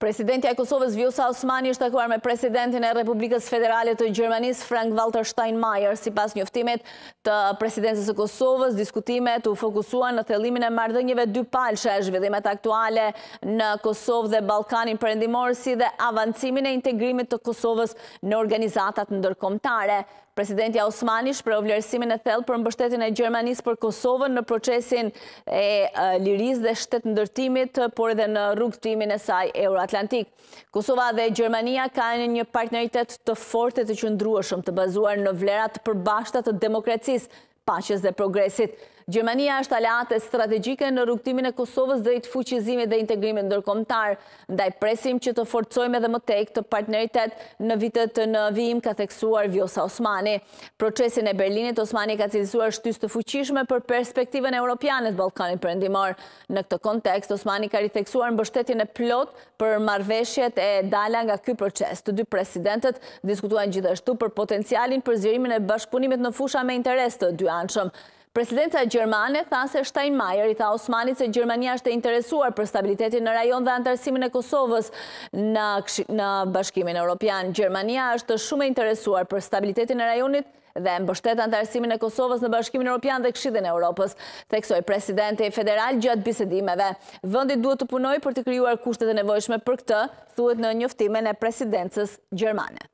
Presidentja e Kosovës Vjosa Osmani është takuar me presidentin e Republikës Federale të Gjermanisë Frank-Walter Steinmeier. Sipas njoftimit të presidencës së Kosovës, diskutimet u fokusuan në thellimin e marrëdhënieve dypalëshe, zhvillimet aktuale në Kosovë dhe Ballkanin Perëndimor, si dhe avancimin e integrimit të Kosovës në organizatat ndërkombëtare. Presidentja Osmani shpreu vlerësimin e thellë për mbështetjen e Gjermanisë për Kosovën në procesin e lirisë dhe shtetëndërtimit, por edhe në rrugtimin e saj euroatlantik. Kosova dhe Gjermania kanë një partneritet të fortë të qëndrueshëm, të bazuar në vlerat të përbashkëta të demokracisë, paqes dhe progresit. Gjermania është aleate strategjike në rrugtimin e Kosovës drejt fuqizimit dhe integrimit ndërkombëtar. Ndaj presim që të forcojmë edhe më tej këtë partneritet në vitet në vijim, ka theksuar Vjosa Osmani. Procesin e Berlinit, Osmani ka cilësuar shtysë të fuqishme për perspektivën europiane të Ballkanit Perëndimor. Në këtë kontekst, Osmani ka ritheksuar mbështetjen e plot për marrëveshjet e dala nga ky proces. Të dy presidentët diskutuan gjithashtu për potencialin për zgjerimin e bashkëpunimit në fusha me interes të dyanshëm. Presidenca gjermane tha se Steinmeier i tha Osmanit se Gjermania është e interesuar për stabilitetin në rajon dhe antarësimin e Kosovës në Bashkimin Evropian. Gjermania është shumë e interesuar për stabilitetin e rajonit dhe mbështet antarësimin e Kosovës në Bashkimin Evropian dhe Këshillin e Europës, theksoi presidenti federal gjatë bisedimeve. Vendi duhet të punojë për të krijuar kushtet e nevojshme për këtë, thuhet në njoftimin e presidencës gjermane.